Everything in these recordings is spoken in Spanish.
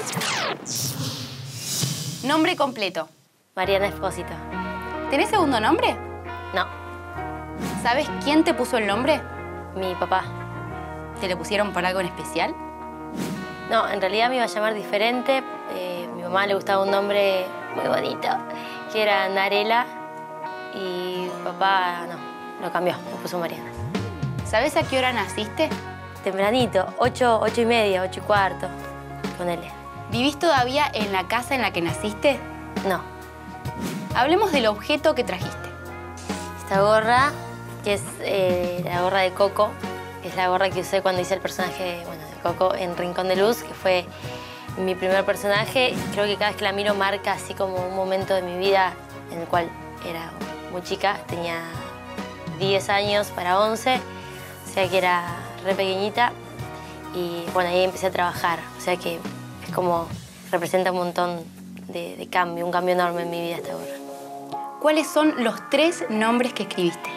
Nombre completo. Mariana Espósito. ¿Tenés segundo nombre? No. ¿Sabes quién te puso el nombre? Mi papá. ¿Te lo pusieron por algo en especial? No, en realidad me iba a llamar diferente. Mi mamá le gustaba un nombre muy bonito, que era Narela. Y papá, no, lo cambió, me puso Mariana. ¿Sabes a qué hora naciste? Tempranito, 8:30, 8:15, ponele. ¿Vivís todavía en la casa en la que naciste? No. Hablemos del objeto que trajiste. Esta gorra, que es la gorra de Coco, es la gorra que usé cuando hice el personaje, bueno, de Coco en Rincón de Luz, que fue mi primer personaje. Creo que cada vez que la miro marca así como un momento de mi vida en el cual era muy chica, tenía 10 años para 11, o sea que era re pequeñita. Y bueno, ahí empecé a trabajar, o sea que es como, representa un montón de cambio, un cambio enorme en mi vida esta gorra. ¿Cuáles son los 3 nombres que escribiste?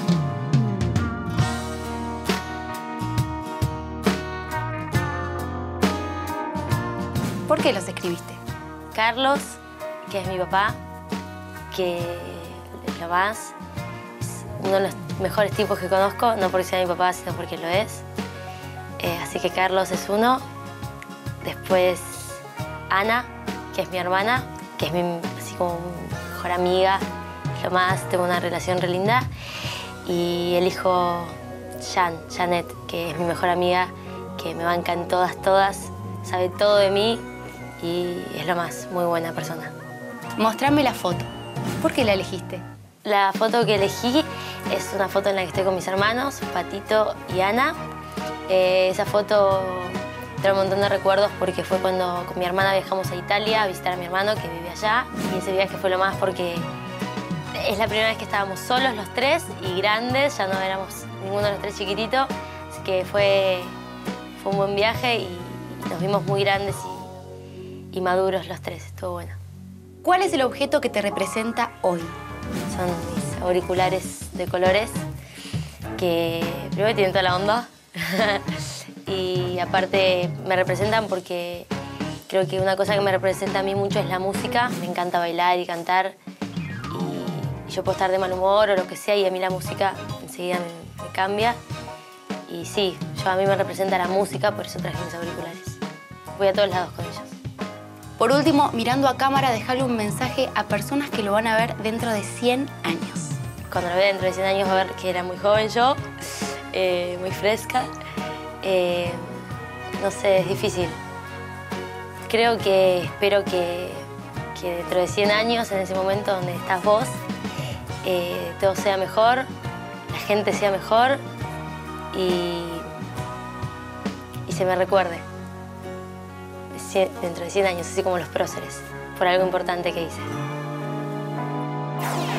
¿Por qué los escribiste? Carlos, que es mi papá, que es lo más, es uno de los mejores tipos que conozco, no porque sea mi papá, sino porque lo es. Así que Carlos es uno. Después Ana, que es mi hermana, que es así como mi mejor amiga, es lo más, tengo una relación re linda. Y el hijo Janet, que es mi mejor amiga, que me banca en todas, sabe todo de mí y es lo más, muy buena persona. Mostrame la foto. ¿Por qué la elegiste? La foto que elegí es una foto en la que estoy con mis hermanos, Patito y Ana. Esa foto trae un montón de recuerdos porque fue cuando con mi hermana viajamos a Italia a visitar a mi hermano que vive allá. Y ese viaje fue lo más porque es la primera vez que estábamos solos los 3 y grandes, ya no éramos ninguno de los 3 chiquititos. Así que fue un buen viaje y nos vimos muy grandes y maduros los 3, estuvo bueno. ¿Cuál es el objeto que te representa hoy? Son mis auriculares de colores, que primero tienen toda la onda y aparte me representan porque creo que una cosa que me representa a mí mucho es la música. Me encanta bailar y cantar y yo puedo estar de mal humor o lo que sea y a mí la música enseguida me cambia. Y sí, a mí me representa la música, por eso traje mis auriculares. Voy a todos lados con ellos. Por último, mirando a cámara, dejale un mensaje a personas que lo van a ver dentro de 100 años. Cuando lo vea dentro de 100 años va a ver que era muy joven yo, muy fresca. No sé, es difícil. Espero que dentro de 100 años, en ese momento donde estás vos, todo sea mejor, la gente sea mejor y se me recuerde dentro de 100 años, así como los próceres, por algo importante que hice.